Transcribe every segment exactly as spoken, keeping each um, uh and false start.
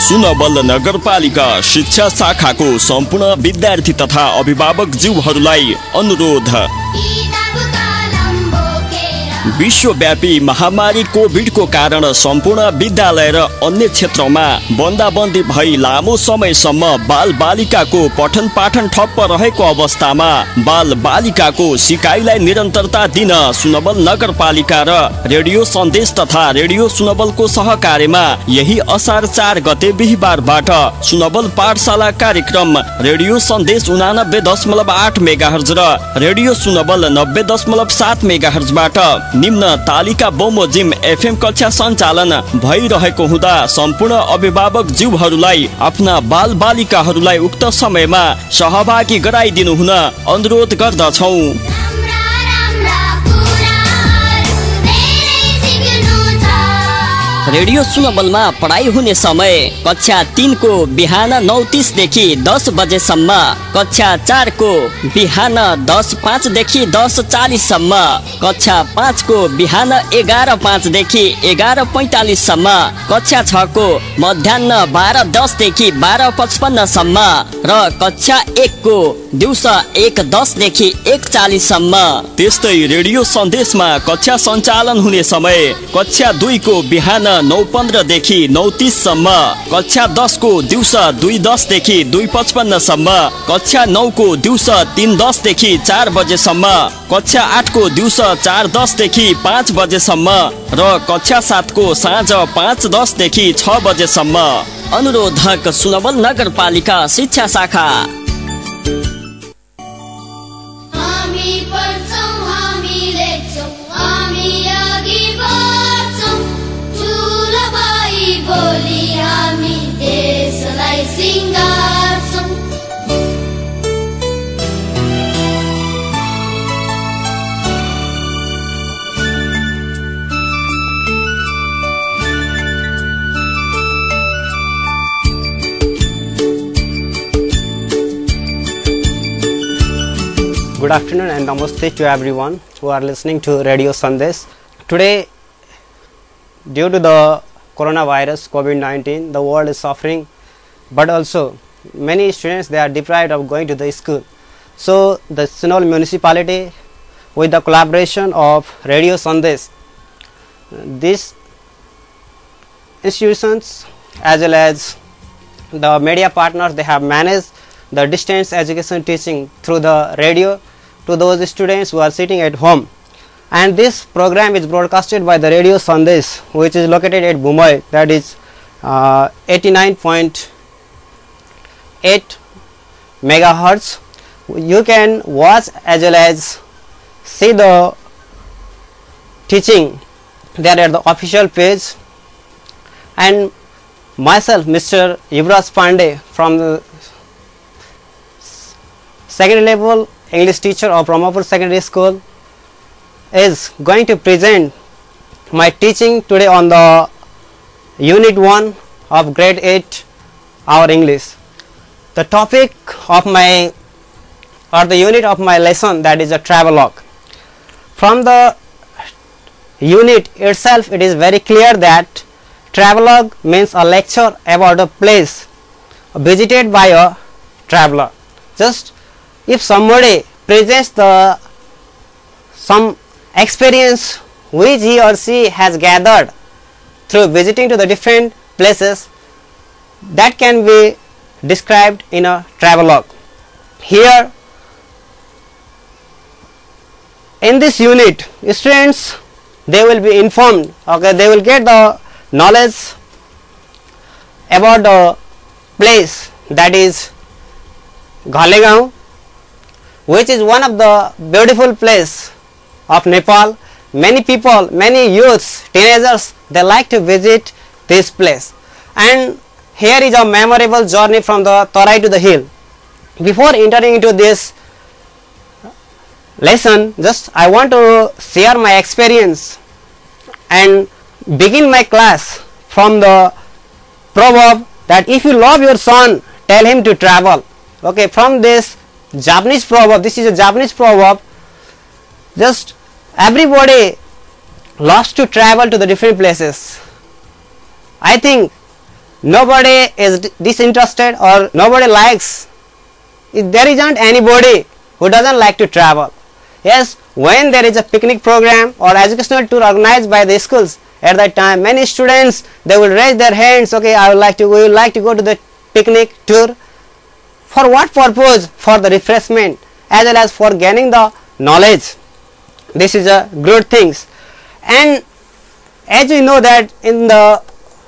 सुनवल नगरपालिका शिक्षा शाखाको सम्पूर्ण विद्यार्थी तथा अभिभावक ज्यूहरूलाई अनुरोध। विश्वव्यापी महामारी कोभिडको कारण सम्पूर्ण विद्यालय र अन्य क्षेत्रमा बन्दाबन्दी भई लामो समयसम्म बाल बालिकाको पठन पाठन ठप्प रहेको अवस्थामा बाल बालिकाको सिकाइलाई निरन्तरता दिन सुनवल नगरपालिका र रेडियो सन्देश तथा रेडियो सुनवलको सहकार्यमा यही असार चार गते बिहिबारबाट सुनवल पाठशाला कार्यक्रम रेडियो सन्देश उनानब्बे दशमलव आठ मेगाहर्ज र रेडियो सुनवल नब्बे दशमलव सात मेगाहर्जबाट निम्न तालिका बमोजिम एफएम कक्षा सञ्चालन भइरहेको हुँदा सम्पूर्ण अभिभावक ज्यूहरूलाई आफ्ना बाल बालिकाहरूलाई उक्त समयमा सहभागी गराइदिनु हुन अनुरोध गर्दछौँ। रेडियो सुनवलमा पढाइ हुने समय कक्षा तीन को बिहान नौ तीस देखि दस बजेसम्म, कक्षा चार को बिहान दस पाँच देखि दस चालीस सम्म, कक्षा पाँच को बिहान एघार पाँच देखि एघार पैंतालीस सम्म, कक्षा छ को मध्याह्न बाह्र दस देखि बाह्र पचपन्न सम्म र कक्षा एक को दिउँसो एक दस देखि एक चालीस सम्म। त्यस्तै रेडियो सन्देशमा कक्षा सञ्चालन हुने समय कक्षा दुई को बिहान नौ पन्ध्र देखि नौ तीस सम्म, कक्षा दस को दिउँसो दुई दस देखि दुई पचपन्न सम्म, कक्षा नौ को दिउँसो तीन दस देखि चार बजेसम्म, कक्षा आठ को दिउँसो चार दस देखि पाँच बजेसम्म र कक्षा सात को साँझ पाँच दस देखि छ बजेसम्म। अनुरोधक सुनवल नगरपालिका शिक्षा शाखा। Good afternoon and namaste to everyone who are listening to Radio Sandesh. Today, due to the coronavirus COVID nineteen, the world is suffering, but also many students, they are deprived of going to the school. So the Sunol municipality, with the collaboration of Radio Sandesh, these institutions as well as the media partners, they have managed the distance education teaching through the radio to those students who are sitting at home. And this program is broadcasted by the Radio Sandesh, which is located at Mumbai, that is uh, eighty-nine point eight megahertz. You can watch as well as see the teaching there at the official page. And myself, Mister Yuvraj Pandey, from the secondary level English teacher of Brahmapur Secondary School, is going to present my teaching today on the unit one of grade eight, our English. The topic of my or the unit of my lesson, that is a travelogue. From the unit itself, it is very clear that travelogue means a lecture about a place visited by a traveler. Just if somebody presents the some experience which he or she has gathered through visiting to the different places, that can be described in a travelogue. Here in this unit, students, they will be informed, okay, they will get the knowledge about the place, that is Ghalegaon, which is one of the beautiful place of Nepal. Many people, many youths, teenagers, they like to visit this place. And here is a memorable journey from the Tarai to the hill. Before entering into this lesson, just I want to share my experience and begin my class from the proverb that if you love your son, tell him to travel. Okay, from this Japanese proverb, this is a Japanese proverb, just everybody loves to travel to the different places. I think nobody is disinterested or nobody likes. There isn't anybody who doesn't like to travel. Yes, when there is a picnic program or educational tour organized by the schools, at that time many students, they will raise their hands. Okay, I would like to, we would like to go to the picnic tour. For what purpose? For the refreshment as well as for gaining the knowledge. This is a good things. And as we know that in the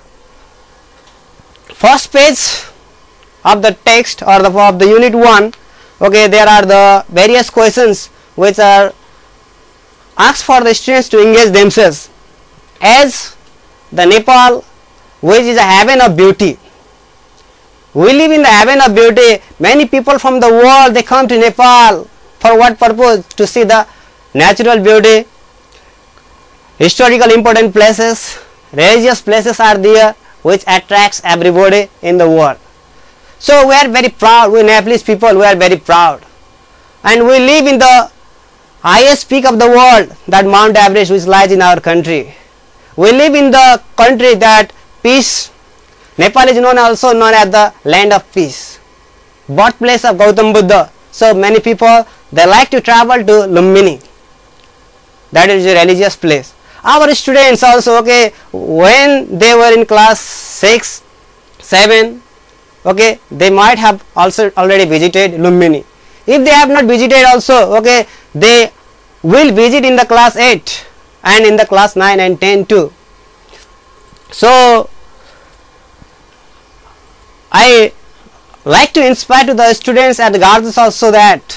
first page of the text or the of the unit one, okay, there are the various questions which are asked for the students to engage themselves. As the Nepal, which is a heaven of beauty, we live in the heaven of beauty. Many people from the world, they come to Nepal. For what purpose? To see the natural beauty, historical important places, religious places are there which attracts everybody in the world. So we are very proud, we Nepalese people, we are very proud, and we live in the highest peak of the world, that Mount Everest, which lies in our country. We live in the country that peace. Nepal is known also known as the land of peace, birthplace of Gautam Buddha. So many people, they like to travel to Lumbini. That is a religious place. Our students also, okay, when they were in class six, seven, okay, they might have also already visited Lumbini. If they have not visited also, okay, they will visit in the class eight and in the class nine and ten too. So I like to inspire to the students at the gardens also that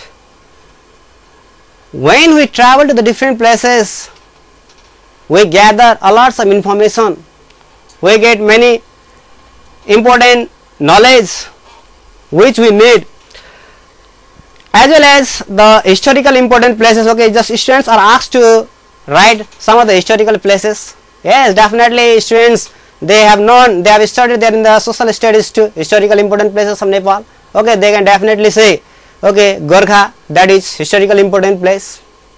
when we travel to the different places, we gather a lots of information, we get many important knowledge which we need, as well as the historical important places. Okay, just students are asked to write some of the historical places. Yes, definitely students, they have known, they have studied there in the social studies too, historical important places of Nepal. Okay, they can definitely say, okay, Gorkha, that is historical important place.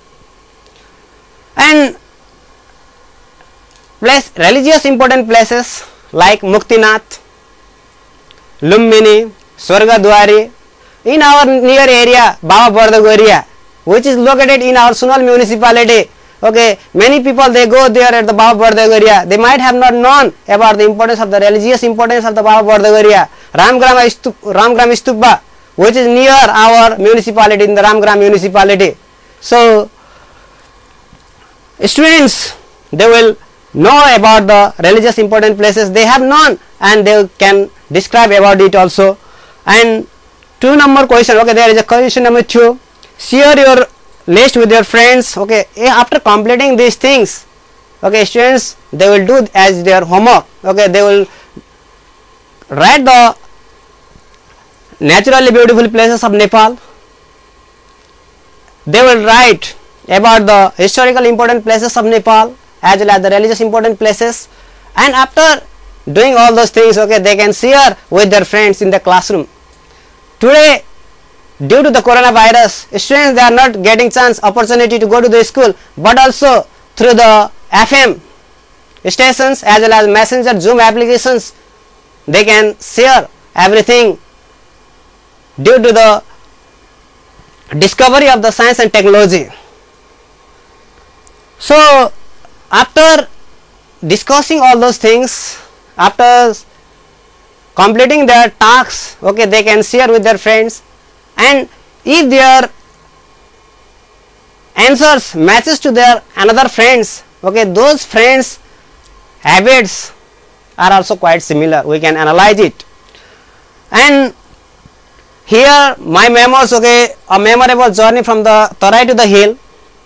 And place, religious important places like Muktinath, Lumbini, Swargadwari, in our near area, Baba Bardagoriya, which is located in our Sunal municipality. Okay, many people, they go there at the Baba Bardagoriya. They might have not known about the importance of the religious importance of the Baba Bardagoriya. Ramgram Stup, Ramgram Stupa, which is near our municipality, in the Ramgram municipality. So students, they will know about the religious important places. They have known and they can describe about it also. And two number question, okay, there is a question number two. Share your list with your friends. Okay, after completing these things, okay, students, they will do as their homework. Okay, they will write the naturally beautiful places of Nepal. They will write about the historical important places of Nepal as well as the religious important places, and after doing all those things, okay, they can share with their friends in the classroom. Today, due to the coronavirus, students, they are not getting chance, opportunity to go to the school, but also through the F M stations as well as messenger Zoom applications, they can share everything due to the discovery of the science and technology. So after discussing all those things, after completing their tasks, okay, they can share with their friends, and if their answers matches to their another friends, okay, those friends habits are also quite similar, we can analyze it. And here my memos, okay, a memorable journey from the Tarai to the hill.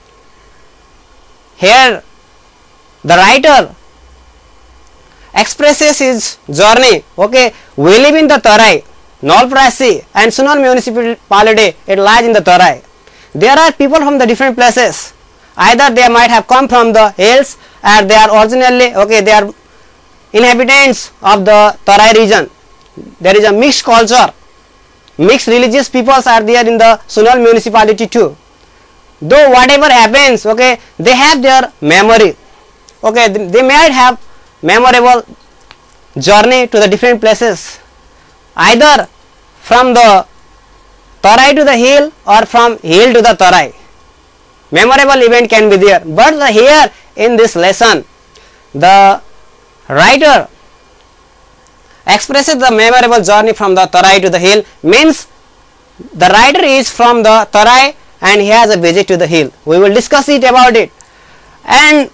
Here the writer expresses his journey. Okay, we live in the Tarai, Nolprasi and Sunal municipality, it lies in the Tarai. There are people from the different places, either they might have come from the hills or they are originally, okay, they are inhabitants of the Tarai region. There is a mixed culture, mixed religious peoples are there in the Sunal municipality too. Though whatever happens, okay, they have their memory, okay, they, they might have memorable journey to the different places, either from the Tarai to the hill or from hill to the Tarai. Memorable event can be there, but the here in this lesson the writer expresses the memorable journey from the Tarai to the hill, means the writer is from the Tarai and he has a visit to the hill. We will discuss it about it. And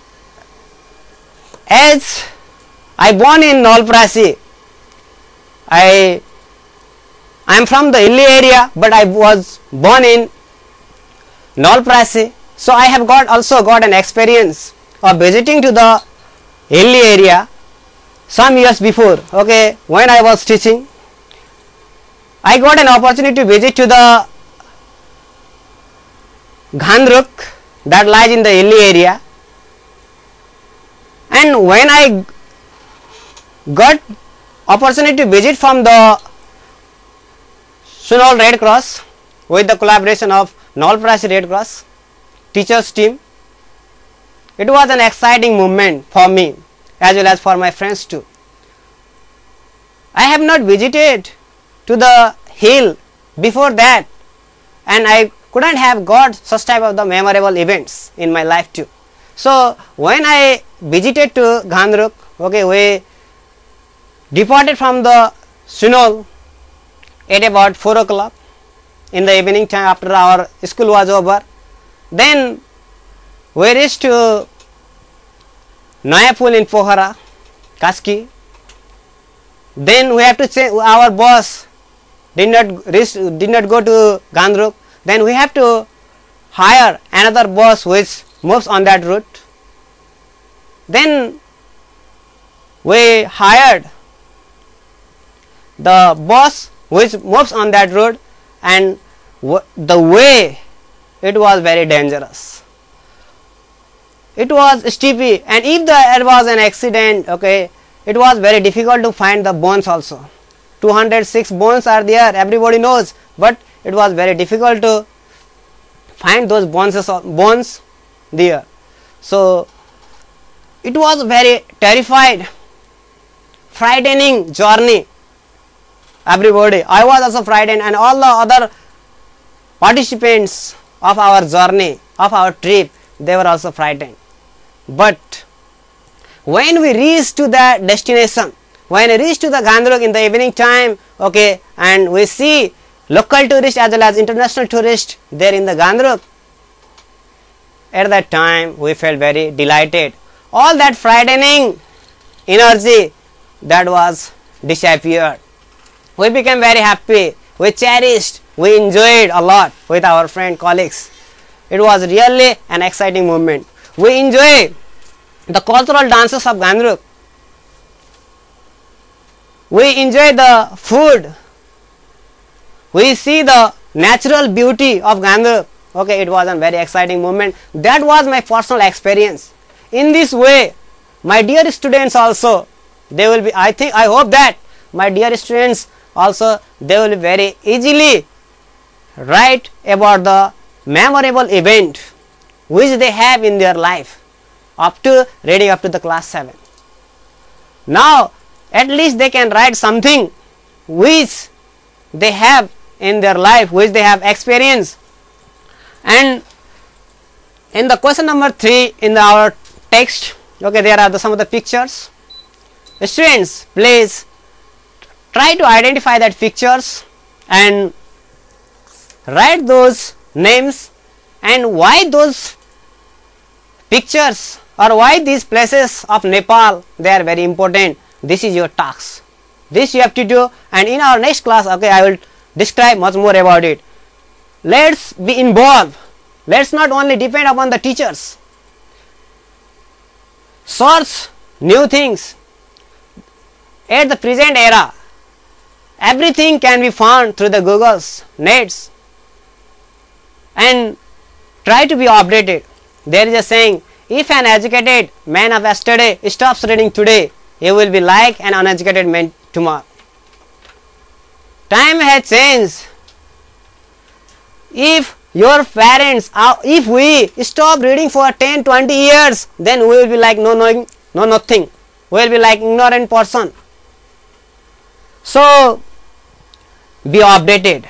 as I born in Nalprasi, I I am from the hilly area, but I was born in Nalprasi, so I have got also got an experience of visiting to the hilly area some years before. Okay, when I was teaching, I got an opportunity to visit to the Ghandruk that lies in the hilly area, and when I got opportunity to visit from the Sunol Red Cross with the collaboration of Nalprasi Red Cross teachers team, it was an exciting moment for me as well as for my friends too. I have not visited to the hill before that, and I couldn't have got such type of the memorable events in my life too. So when I visited to Ghandruk, okay, we departed from the Sunol at about four o'clock in the evening time after our school was over. Then we reached to Nayapul in Pohara, Kaski. Then we have to say our bus did not reach, did not go to Ghandruk. Then we have to hire another bus which moves on that route. Then we hired the bus which moves on that road, and the way it was very dangerous. It was steepy, and if there was an accident, okay, it was very difficult to find the bones also. two hundred six bones are there, everybody knows, but it was very difficult to find those bones, bones there. So it was very terrified, frightening journey. Everybody, I was also frightened, and all the other participants of our journey, of our trip, they were also frightened. But when we reached to the destination, when we reached to the Ghandruk in the evening time, okay, and we see local tourists as well as international tourists there in the Ghandruk, at that time we felt very delighted. All that frightening energy that was disappeared. We became very happy, we cherished, we enjoyed a lot with our friend colleagues. It was really an exciting moment. We enjoy the cultural dances of Ghandruk. We enjoy the food. We see the natural beauty of Ghandruk. Okay, it was a very exciting moment. That was my personal experience. In this way, my dear students also, they will be, I think, I hope that my dear students also, they will very easily write about the memorable event which they have in their life up to reading up to the class seven. Now at least they can write something which they have in their life, which they have experienced. And in the question number three in the, our text, okay, there are the, some of the pictures. Students, please try to identify that pictures and write those names and why those pictures or why these places of Nepal, they are very important. This is your task. This you have to do, and in our next class, okay, I will describe much more about it. Let's be involved. Let's not only depend upon the teachers. Search new things. At the present era, everything can be found through the Googles, nets, and try to be updated. There is a saying, if an educated man of yesterday stops reading today, he will be like an uneducated man tomorrow. Time has changed. If your parents, uh, if we stop reading for ten to twenty years, then we will be like no knowing, no nothing. We will be like ignorant person. So be updated.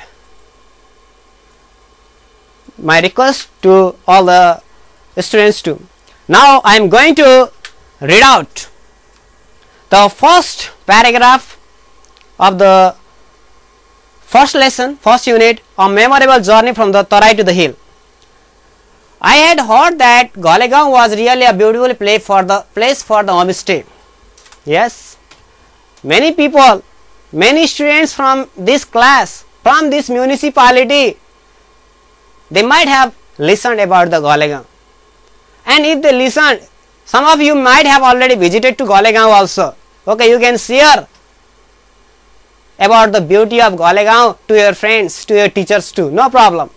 My request to all the students too. Now I am going to read out the first paragraph of the first lesson, first unit, a memorable journey from the Tarai to the hill. I had heard that Golegaon was really a beautiful place for the place for the homestay. Yes, many people, many students from this class, from this municipality, they might have listened about the Golegaon. And if they listened, some of you might have already visited to Golegaon also. Okay, you can share about the beauty of Golegaon to your friends, to your teachers too, no problem.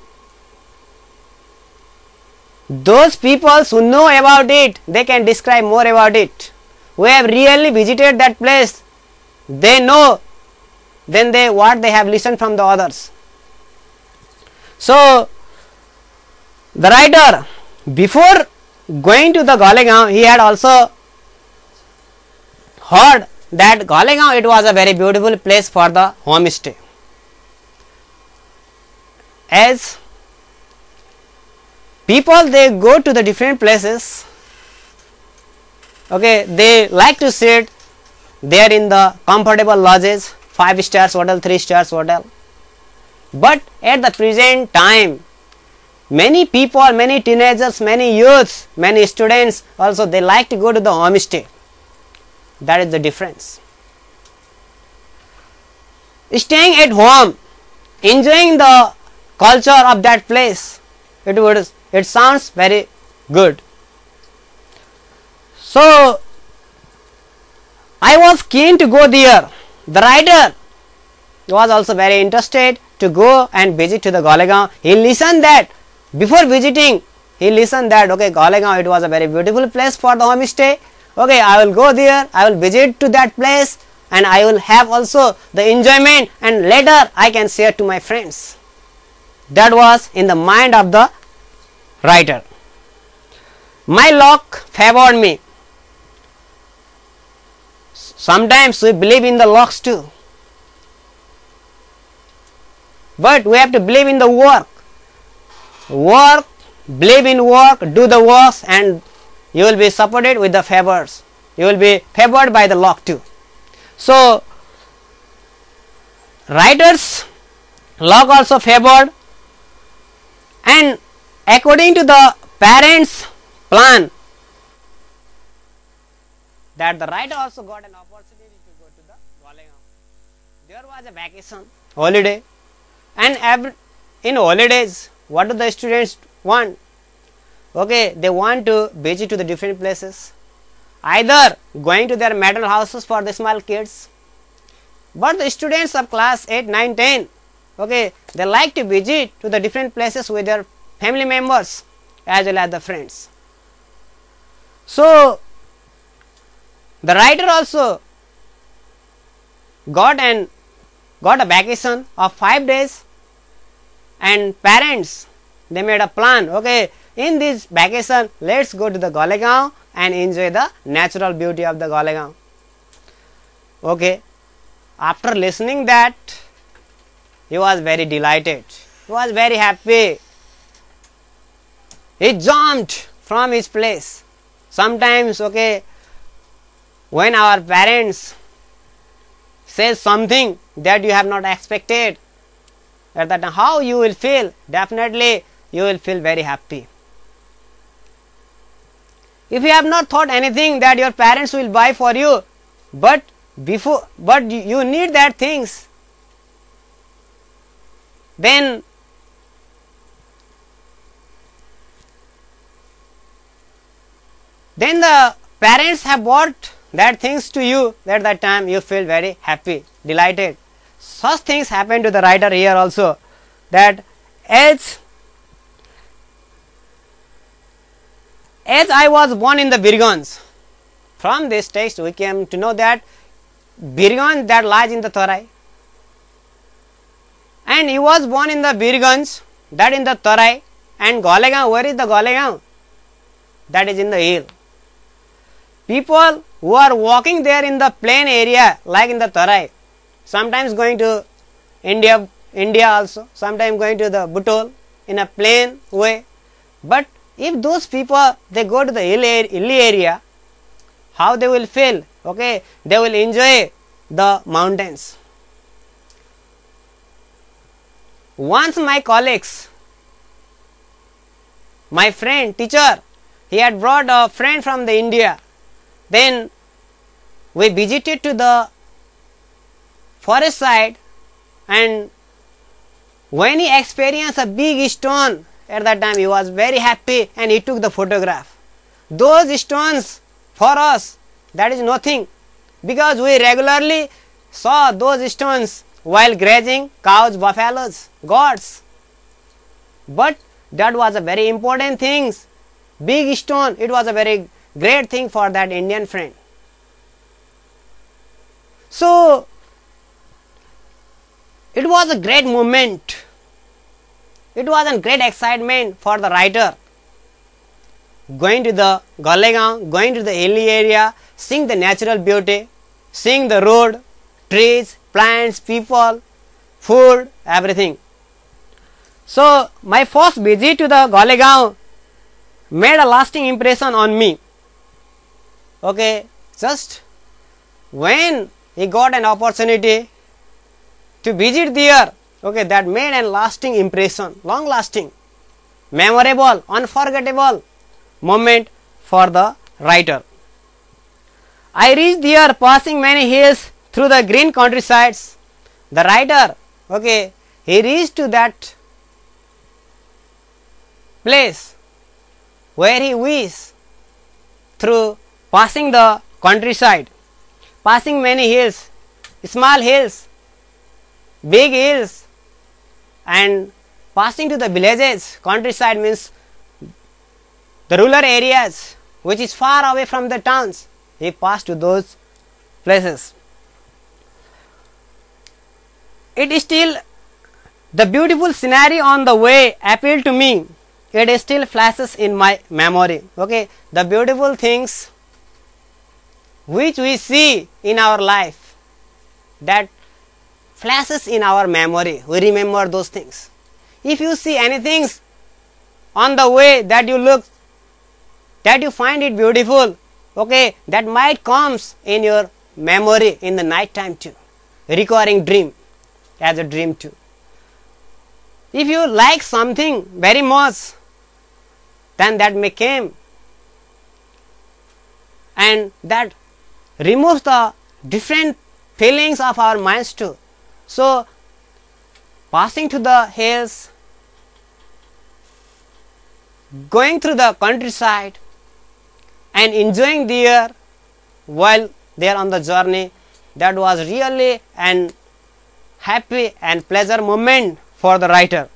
Those people who know about it, they can describe more about it. Who have really visited that place, they know then they what they have listened from the others. So the writer, before going to the Golegaon, he had also heard that Golegaon, it was a very beautiful place for the homestay. As people, they go to the different places, okay, they like to sit there in the comfortable lodges, five stars hotel, three stars hotel. But at the present time, many people, many teenagers, many youths, many students also, they like to go to the homestay. That is the difference. Staying at home, enjoying the culture of that place, it would it sounds very good. So I was keen to go there. The writer was also very interested to go and visit to the Golegaon. He listened that before visiting, he listened that okay, Golegaon, it was a very beautiful place for the homestay. Okay, I will go there, I will visit to that place, and I will have also the enjoyment, and later I can share to my friends. That was in the mind of the writer. My luck favored me. Sometimes we believe in the lucks too, but we have to believe in the work. Work, believe in work, do the works, and you will be supported with the favors. You will be favored by the luck too. So writer's luck also favored, and according to the parents' plan, that the writer also got an opportunity to go to the Golegaon. There was a vacation, holiday, and every, in holidays, what do the students want? Okay, they want to visit to the different places, either going to their maternal houses for the small kids, but the students of class eight, nine, ten, okay, they like to visit to the different places with their family members as well as the friends. So the writer also got an got a vacation of five days, and parents, they made a plan. Okay, in this vacation, let's go to the Golegaon and enjoy the natural beauty of the Golegaon. Okay, after listening that, he was very delighted. He was very happy. He jumped from his place. Sometimes, okay, when our parents say something that you have not expected, at that time, how you will feel? Definitely, you will feel very happy. If you have not thought anything that your parents will buy for you, but before, but you need that things, then then the parents have bought that things to you. At that time, you feel very happy, delighted. Such things happen to the writer here also, that as as I was born in the Birganj. From this text we came to know that Birganj that lies in the Tarai, and he was born in the Birganj, that in the Tarai, and Golegaon, where is the Golegaon? That is in the hill. People who are walking there in the plain area like in the Tarai, sometimes going to India, India also, sometimes going to the Butol in a plain way. But if those people they go to the hill area, how they will feel? Okay, they will enjoy the mountains. Once my colleagues, my friend, teacher, he had brought a friend from the India. Then we visited to the forest side, and when he experienced a big stone at that time, he was very happy and he took the photograph. Those stones for us, that is nothing, because we regularly saw those stones while grazing cows, buffaloes, goats. But that was a very important thing. Big stone, it was a very great thing for that Indian friend. So it was a great moment. It was a great excitement for the writer. Going to the Golegaon, going to the hilly area, seeing the natural beauty, seeing the road, trees, plants, people, food, everything. So my first visit to the Golegaon made a lasting impression on me. Okay, just when he got an opportunity to visit there, okay, that made a lasting impression, long lasting, memorable, unforgettable moment for the writer. I reached there passing many hills through the green countrysides. The writer, okay, he reached to that place where he wished through passing the countryside, passing many hills, small hills, big hills, and passing to the villages. Countryside means the rural areas which is far away from the towns. He passed to those places. It is still the beautiful scenery on the way appealed to me. It still flashes in my memory. Okay, the beautiful things which we see in our life, that flashes in our memory. We remember those things. If you see anything on the way that you look, that you find it beautiful, okay, that might comes in your memory in the night time too, recurring dream, as a dream too. If you like something very much, then that may come, and that removes the different feelings of our minds too. So passing to the hills, going through the countryside and enjoying there while they are on the journey, that was really an happy and pleasure moment for the writer.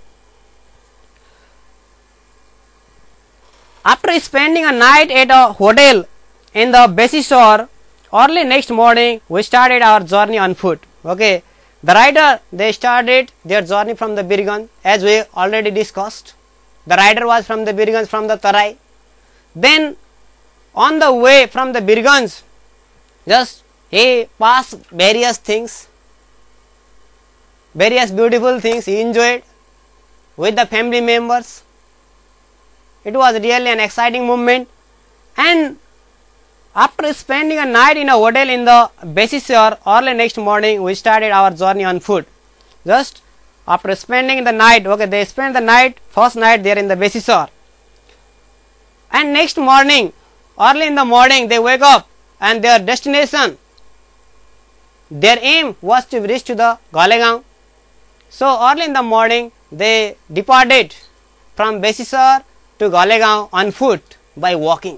After spending a night at a hotel in the Bessie shore, early next morning we started our journey on foot. Okay, the writer, they started their journey from the Birganj, as we already discussed. The rider was from the Birganj, from the Tarai. Then on the way from the Birganj, just he passed various things, various beautiful things he enjoyed with the family members. It was really an exciting moment. And after spending a night in a hotel in the Bessie shore, early next morning we started our journey on foot. Just after spending the night, okay, they spent the night, first night there in the Bessie shore. And next morning, early in the morning, they wake up and their destination, their aim was to reach to the Golegaon. So early in the morning, they departed from Bessie shore to Golegaon on foot by walking.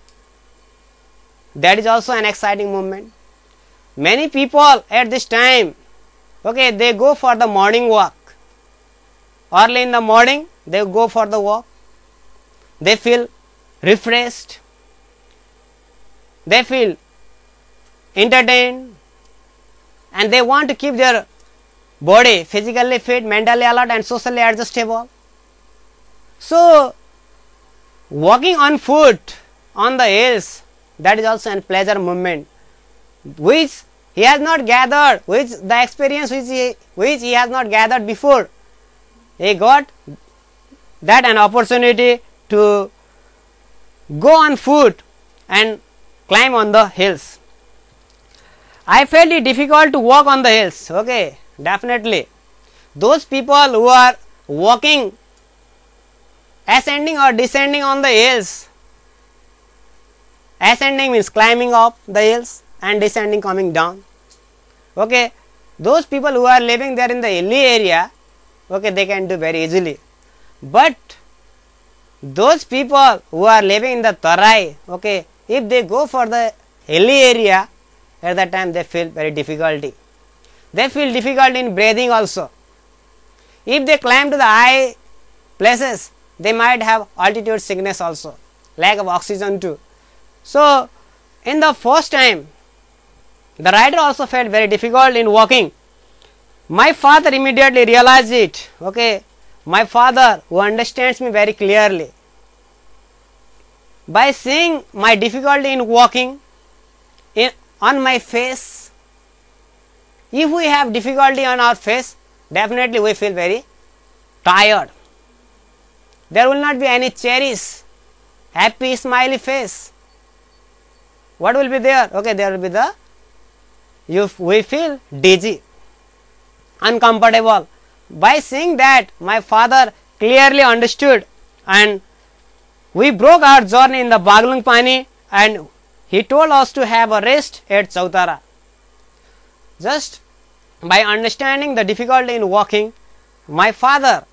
That is also an exciting moment. Many people at this time, okay, they go for the morning walk. Early in the morning, they go for the walk. They feel refreshed. They feel entertained. And they want to keep their body physically fit, mentally alert and socially adjustable. So, walking on foot on the hills, that is also a pleasure moment which he has not gathered, which the experience which he, which he has not gathered before. He got that an opportunity to go on foot and climb on the hills. I felt it difficult to walk on the hills. Okay, definitely. Those people who are walking, ascending or descending on the hills, ascending means climbing up the hills and descending coming down. Okay, those people who are living there in the hilly area, okay, they can do very easily. But those people who are living in the Tarai, okay, if they go for the hilly area, at that time they feel very difficulty. They feel difficult in breathing also. If they climb to the high places, they might have altitude sickness also, lack of oxygen too. So, in the first time, the rider also felt very difficult in walking. My father immediately realized it. Okay, my father, who understands me very clearly, by seeing my difficulty in walking in, on my face, if we have difficulty on our face, definitely we feel very tired. There will not be any cherries, happy smiley face. What will be there? Okay, there will be the, you, we feel dizzy, uncomfortable. By seeing that, my father clearly understood, and we broke our journey in the Baglung Pani, and he told us to have a rest at Chautara. Just by understanding the difficulty in walking, my father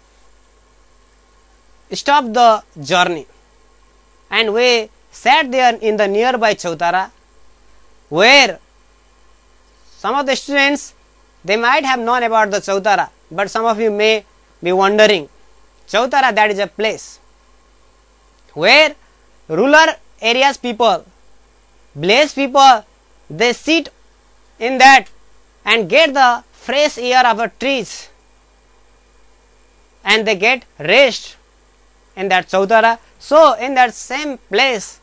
stopped the journey, and we sat there in the nearby Chautara, where some of the students, they might have known about the Chautara, but some of you may be wondering. Chautara, that is a place where rural areas people, village people, they sit in that and get the fresh air of the trees, and they get rest in that Chautara. So, in that same place,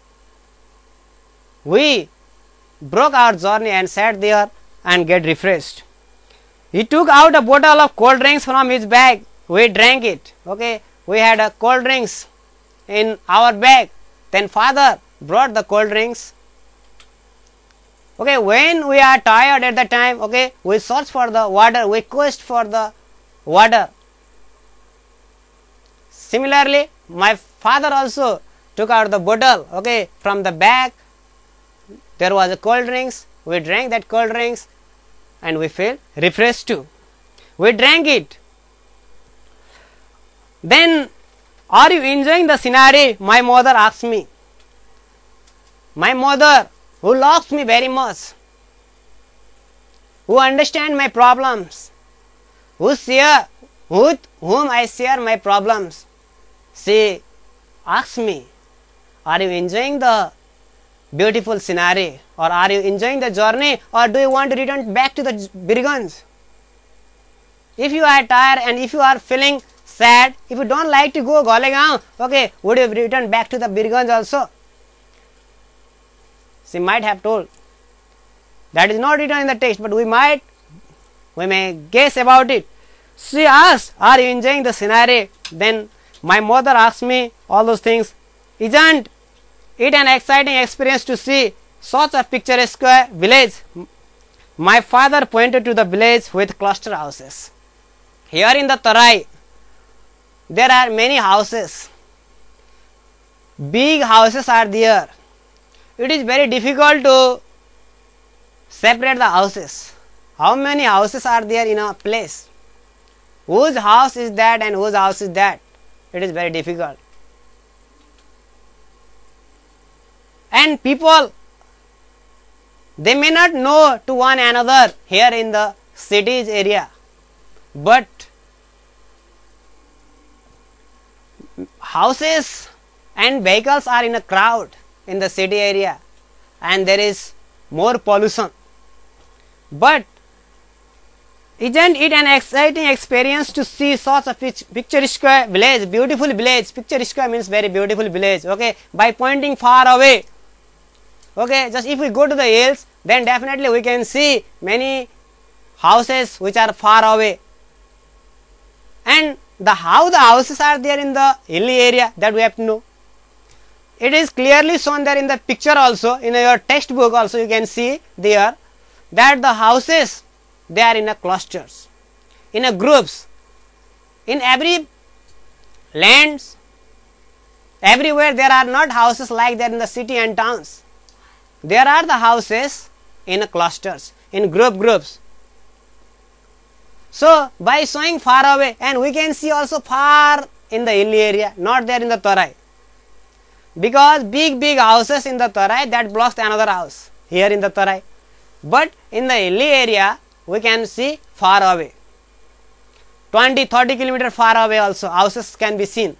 we broke our journey and sat there and get refreshed. He took out a bottle of cold drinks from his bag. We drank it. Okay, we had a cold drinks in our bag. Then father brought the cold drinks. Okay, when we are tired at the time, okay, we search for the water, we quest for the water. Similarly, my father also took out the bottle, okay, from the bag. There was a cold drinks. We drank that cold drinks, and we feel refreshed too. We drank it. Then, are you enjoying the scenery? My mother asked me. My mother, who loves me very much, who understands my problems, who share, with whom I share my problems, she asked me, are you enjoying the beautiful scenery, or are you enjoying the journey, or do you want to return back to the Birganj? If you are tired and if you are feeling sad, if you don't like to go Golegaon, okay, would you return back to the Birganj also? She might have told. That is not written in the text, but we might, we may guess about it. She asked, are you enjoying the scenery? Then my mother asked me all those things. Isn't it an exciting experience to see such a picturesque village? My father pointed to the village with cluster houses. Here in the Tarai, there are many houses. Big houses are there. It is very difficult to separate the houses. How many houses are there in a place? Whose house is that and whose house is that? It is very difficult. And people, they may not know to one another here in the cities area, but houses and vehicles are in a crowd in the city area, and there is more pollution. But isn't it an exciting experience to see such a picturesque village, beautiful village? Picturesque means very beautiful village. Okay, by pointing far away. Okay, just if we go to the hills, then definitely we can see many houses which are far away. And the how the houses are there in the hilly area, that we have to know. It is clearly shown there in the picture also, in your textbook also you can see there that the houses, they are in a clusters, in a groups. In every lands, everywhere there are not houses like that in the city and towns. There are the houses in a clusters, in group groups. So by showing far away, and we can see also far in the hilly area, not there in the Tarai. Because big big houses in the Tarai, that blocks another house here in the Tarai. But in the hilly area, we can see far away. twenty to thirty kilometers far away also houses can be seen.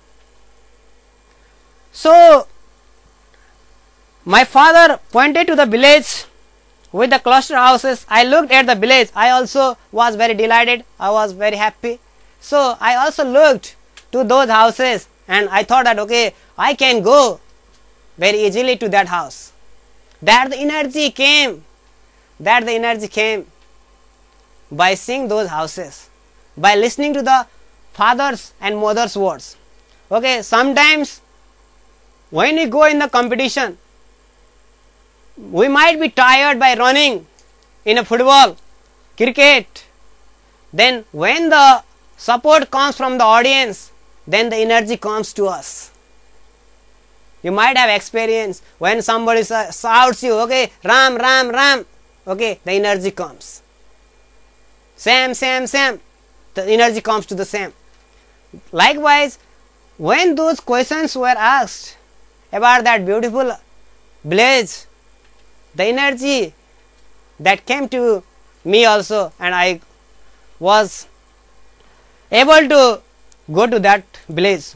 So my father pointed to the village with the cluster houses. I looked at the village. I also was very delighted. I was very happy. So I also looked to those houses and I thought that okay, I can go very easily to that house. That the energy came. That the energy came by seeing those houses, by listening to the father's and mother's words. Okay, sometimes when we go in the competition, we might be tired by running in a football, cricket. Then when the support comes from the audience, then the energy comes to us. You might have experienced when somebody shouts you, okay, Ram, Ram, Ram, okay, the energy comes. Sam, Sam, Sam, the energy comes to the Sam. Likewise, when those questions were asked about that beautiful village, the energy that came to me also, and I was able to go to that village.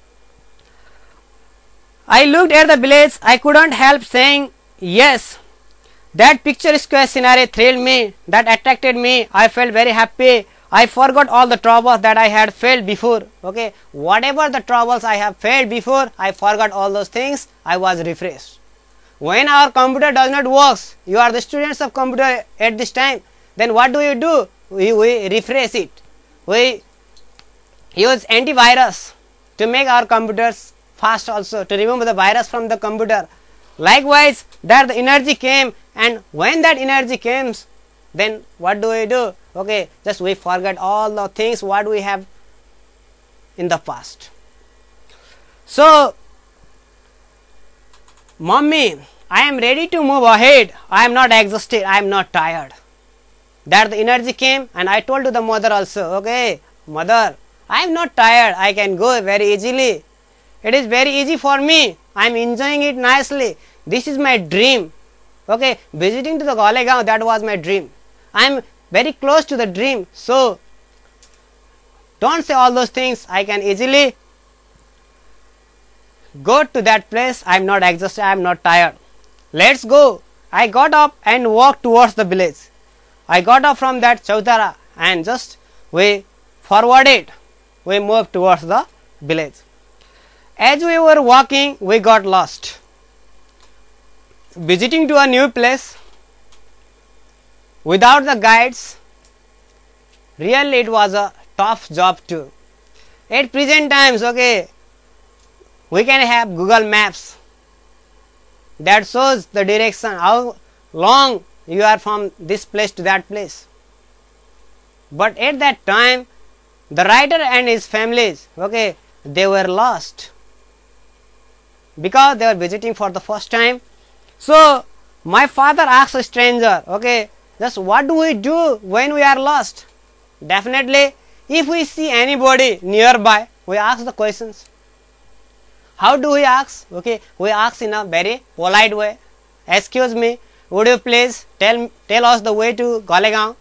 I looked at the village, I couldn't help saying, yes, that picturesque scenario thrilled me, that attracted me, I felt very happy. I forgot all the troubles that I had felt before. Okay, whatever the troubles I have felt before, I forgot all those things, I was refreshed. When our computer does not work, you are the students of computer at this time, then what do you do? We, we refresh it. We use antivirus to make our computers fast also, to remove the virus from the computer. Likewise, that the energy came, and when that energy comes, then what do we do? Okay, just we forget all the things what we have in the past. So, Mommy, I am ready to move ahead. I am not exhausted. I am not tired. That the energy came, and I told to the mother also, okay, mother, I am not tired. I can go very easily. It is very easy for me. I am enjoying it nicely. This is my dream. Okay, visiting to the Golegaon, that was my dream. I am very close to the dream. So, don't say all those things. I can easily go to that place. I am not exhausted. I am not tired. Let's go. I got up and walked towards the village. I got up from that Chautara and just we forwarded. We moved towards the village. As we were walking, we got lost. Visiting to a new place without the guides, really it was a tough job too. At present times, okay, we can have Google Maps that shows the direction, how long you are from this place to that place. But at that time, the writer and his families, okay, they were lost because they were visiting for the first time. So, my father asked a stranger, okay, just what do we do when we are lost? Definitely, if we see anybody nearby, we ask the questions. How do we ask? Okay, we ask in a very polite way. Excuse me, would you please tell, tell us the way to Golegaon?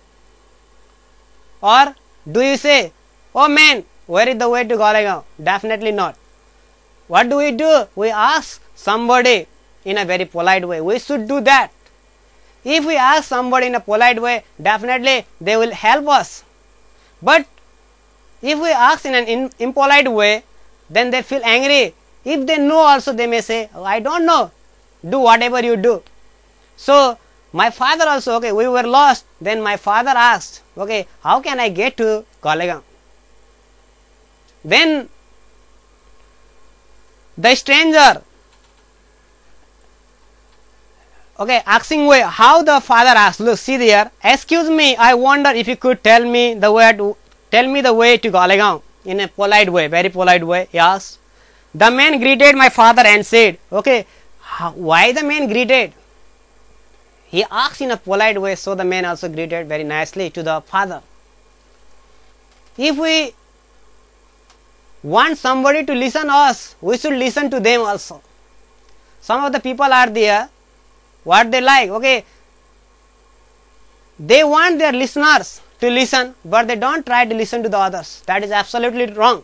Or do you say, oh man, where is the way to Golegaon? Definitely not. What do we do? We ask somebody in a very polite way. We should do that. If we ask somebody in a polite way, definitely they will help us. But if we ask in an in, impolite way, then they feel angry. If they know also, they may say, oh, I don't know. Do whatever you do. So, My father also, okay, we were lost. Then my father asked, okay, how can I get to Golegaon? Then the stranger, okay, asking way, how the father asked, look, see there, excuse me, I wonder if you could tell me the way to, tell me the way to Golegaon in a polite way, very polite way, yes. The man greeted my father and said, okay, how, why the man greeted? He asked in a polite way, so the man also greeted very nicely to the father. If we want somebody to listen us, we should listen to them also. Some of the people are there, what they like, okay, they want their listeners to listen, but they don't try to listen to the others. That is absolutely wrong.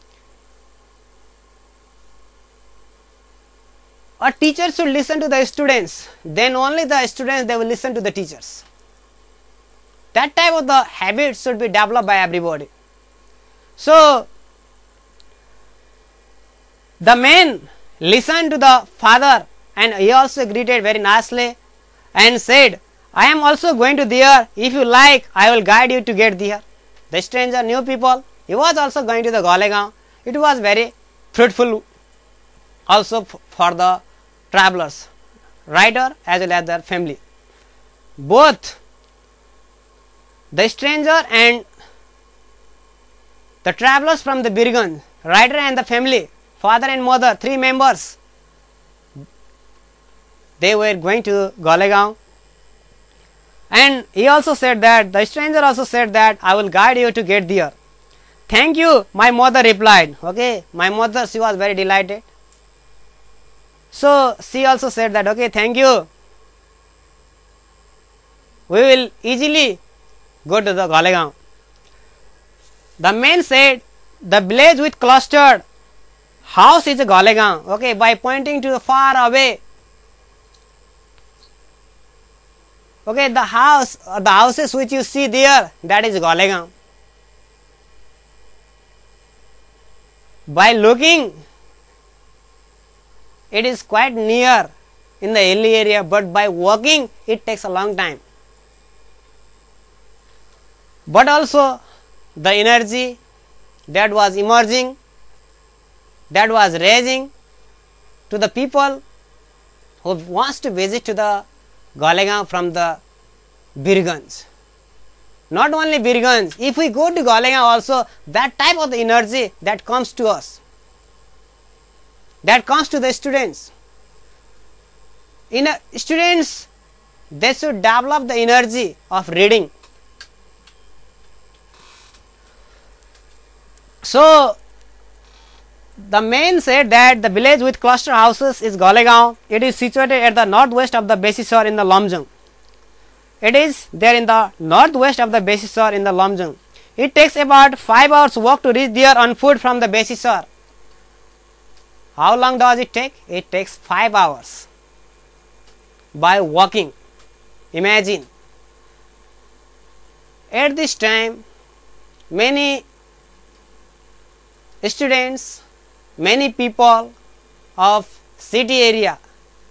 A teacher should listen to the students, then only the students they will listen to the teachers. That type of the habit should be developed by everybody. So the man listened to the father and he also greeted very nicely and said, I am also going to there, if you like I will guide you to get there. The stranger knew people, he was also going to the Golegaon. It was very fruitful also for the travelers, writer as well as their family. Both the stranger and the travelers from the Birganj, writer and the family, father and mother, three members, they were going to Golegaon. And he also said that, the stranger also said that, I will guide you to get there. Thank you, my mother replied. Okay, my mother, she was very delighted. So she also said that, okay, thank you, we will easily go to the Golegaon. The man said, the village with clustered house is a Golegaon. Okay, by pointing to the far away. Okay, the house, the houses which you see there, that is Golegaon. By looking, it is quite near in the hilly area, but by walking it takes a long time. But also the energy that was emerging, that was raising to the people who wants to visit to the Golegaon from the Birganj. Not only Birganj, if we go to Golegaon also, that type of the energy that comes to us, that comes to the students. In a, students, they should develop the energy of reading. So the man said that the village with cluster houses is Golegaon. It is situated at the northwest of the Besisar in the Lumjung. It is there in the northwest of the Besisar in the Lumjung. It takes about five hours walk to reach there on foot from the Besisar. How long does it take? It takes five hours by walking. Imagine. At this time, many students, many people of city area,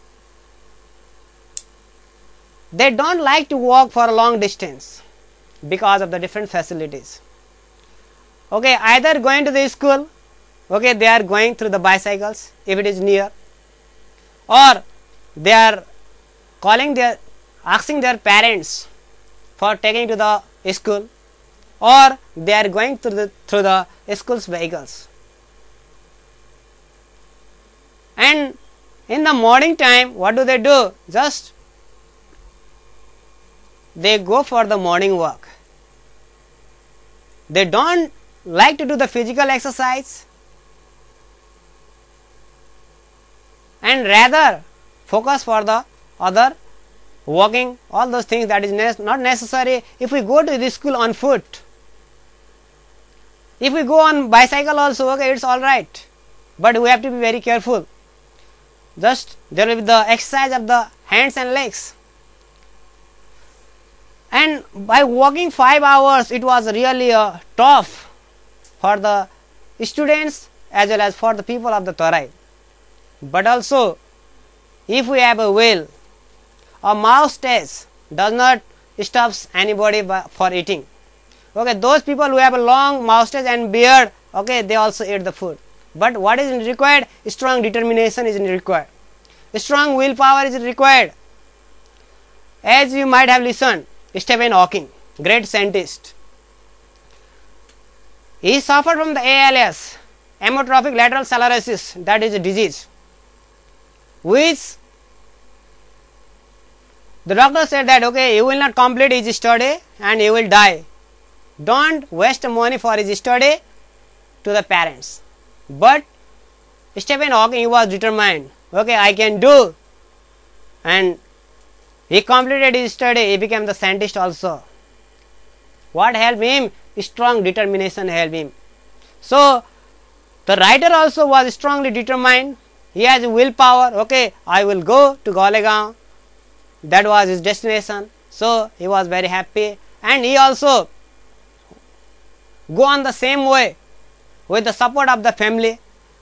they don't like to walk for a long distance because of the different facilities. Okay, either going to the school, okay, they are going through the bicycles if it is near, or they are calling their, asking their parents for taking to the school, or they are going through the through the school's vehicles. And in the morning time, what do they do? Just they go for the morning walk. They don't like to do the physical exercise, and rather focus for the other walking, all those things that is ne- not necessary. If we go to the school on foot, if we go on bicycle also, okay, it's all right, but we have to be very careful. Just there will be the exercise of the hands and legs. And by walking five hours, it was really uh, tough for the students as well as for the people of the Tarai. But also, if we have a will, a mustache does not stops anybody for eating. Okay, those people who have a long mustache and beard, okay, they also eat the food. But what is required? Strong determination is required. Strong willpower is required. As you might have listened, Stephen Hawking, great scientist, he suffered from the A L S, amyotrophic lateral sclerosis, that is a disease, which the doctor said that, okay, you will not complete his study and you will die. Don't waste money for his study to the parents. But Stephen Hawking was determined, okay, I can do, and he completed his study, he became the scientist also. What helped him? Strong determination helped him. So, the writer also was strongly determined, he has willpower, okay, I will go to Golegaon, that was his destination. So, he was very happy, and he also go on the same way with the support of the family.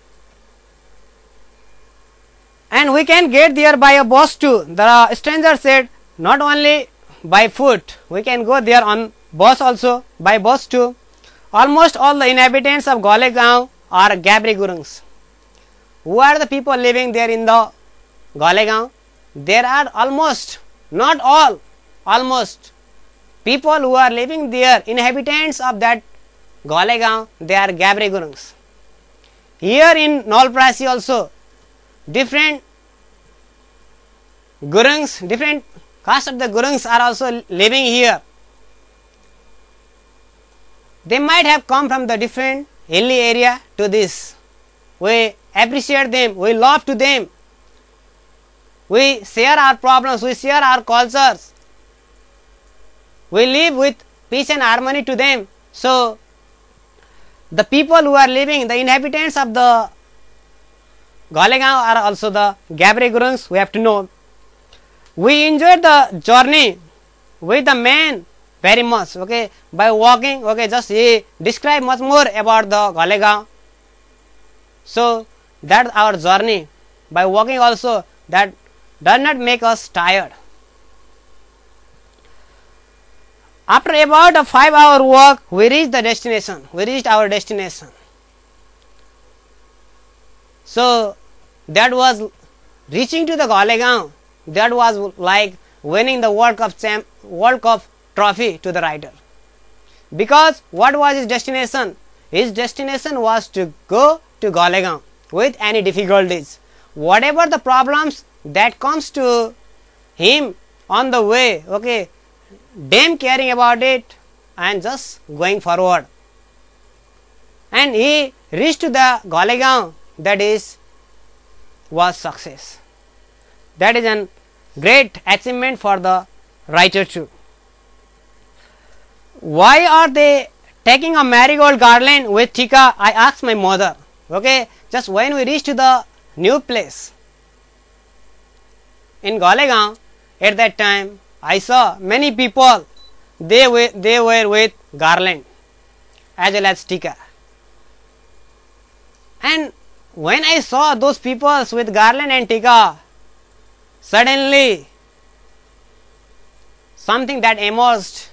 And we can get there by a bus too. The stranger said not only by foot, we can go there on bus also, by bus too. Almost all the inhabitants of Golegaon are Gabri Gurungs. Who are the people living there in the Golegaon? There are almost, not all, almost people who are living there, inhabitants of that Golegaon, they are Gabri Gurungs. Here in Nolprasi also, different Gurungs, different caste of the Gurungs are also living here. They might have come from the different hilly area to this. We appreciate them, we love to them. We share our problems, we share our cultures. We live with peace and harmony to them. So, the people who are living, the inhabitants of the Golegaon are also the Gabri Gurungs, we have to know. We enjoyed the journey with the man very much, okay, by walking, okay, just he describe much more about the Golegaon. So, that's our journey. By walking also, that does not make us tired. After about a five hour walk, we reached the destination, we reached our destination. So, that was reaching to the Golegaon, that was like winning the World Cup, champ, World Cup trophy to the rider. Because what was his destination? His destination was to go to Golegaon with any difficulties. Whatever the problems that comes to him on the way, okay, damn caring about it and just going forward. And he reached to the Golegaon, that is, was success. That is a great achievement for the writer too. Why are they taking a marigold garland with tika? I asked my mother. Okay, just when we reached to the new place in Golegaon, at that time I saw many people, they were, they were with garland as well as tika. And when I saw those people with garland and tika, suddenly something that emerged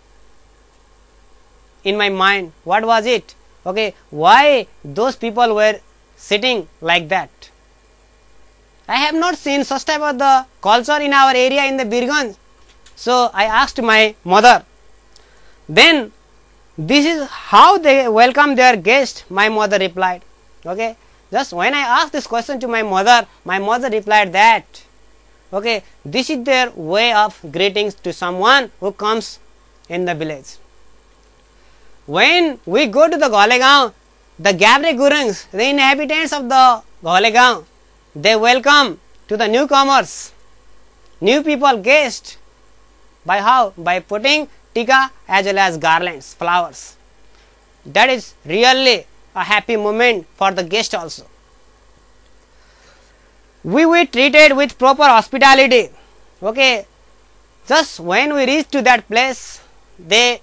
in my mind. What was it? Okay, why those people were sitting like that? I have not seen such type of the culture in our area in the Birganj. So I asked my mother. Then this is how they welcome their guest, my mother replied. Okay, just when I asked this question to my mother, my mother replied that, okay, this is their way of greetings to someone who comes in the village. When we go to the Golegaon, the Gabri Gurungs, the inhabitants of the Golegaon, they welcome to the newcomers, new people, guests, by how? By putting tika as well as garlands, flowers. That is really a happy moment for the guest also. We were treated with proper hospitality. Okay, just when we reached to that place, they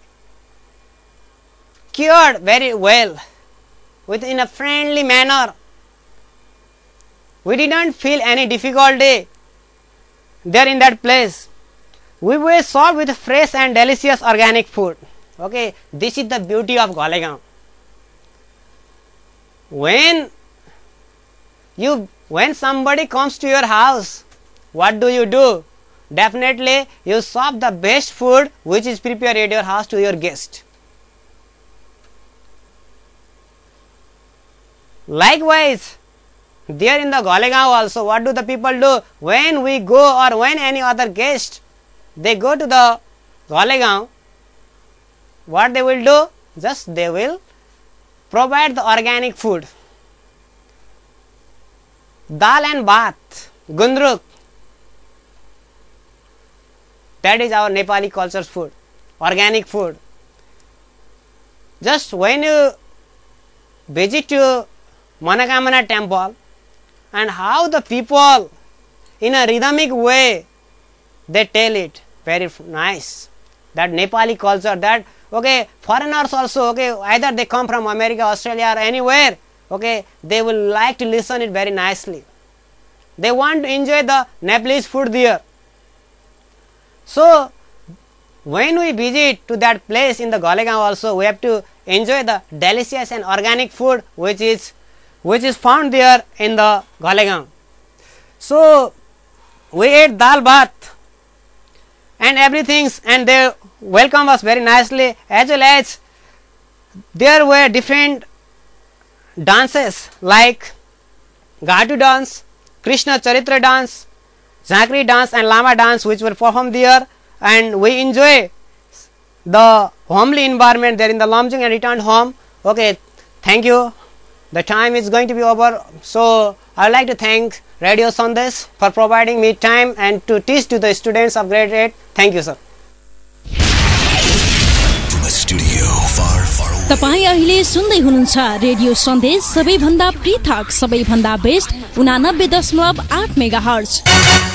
cured very well, within a friendly manner. We did not feel any difficulty. there in that place, we were served with fresh and delicious organic food. Okay, this is the beauty of Golegaon. When you when somebody comes to your house, what do you do? Definitely you serve the best food which is prepared at your house to your guest. Likewise, there in the Golegaon also, what do the people do? When we go, or when any other guest, they go to the Golegaon, what they will do? Just they will provide the organic food. Dal and bhat, gundruk, that is our Nepali culture's food, organic food. Just when you visit to Manakamana temple, and how the people in a rhythmic way they tell it, very nice. That Nepali culture, that okay, foreigners also, okay, either they come from America, Australia or anywhere, okay, they will like to listen it very nicely. They want to enjoy the Nepalese food there. So when we visit to that place in the Golegaon also, we have to enjoy the delicious and organic food which is which is found there in the Golegaon. So we ate dal bhat and everything, and they welcomed us very nicely, as well as there were different dances like Ghatu dance, Krishna Charitra dance, Jhakri dance and Lama dance which were performed there, and we enjoy the homely environment there in the Lomjung and returned home. Okay, thank you. The time is going to be over, so I would like to thank Radio Sandesh for providing me time and to teach to the students of grade eight. Thank you, sir. From a studio far, far away. तपाई अहिले सुन्दै हुनुहुन्छ radio सन्देश, सबैभन्दा पृथक, सबैभन्दा best उनानब्बे दशमलव आठ मेगाहर्ज।